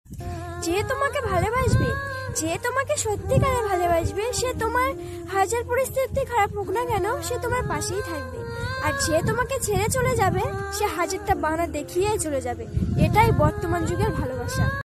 যে তোমাকে ভালোবাসবে, যে তোমাকে সত্যিকারে ভালোবাসবে, সে তোমার হাজার পরিস্থিতি খারাপ হোক না কেন সে তোমার পাশেই থাকবে। আর যে তোমাকে ছেড়ে চলে যাবে সে হাজারটা বাহানা দেখিয়েই চলে যাবে। এটাই বর্তমান যুগের ভালোবাসা।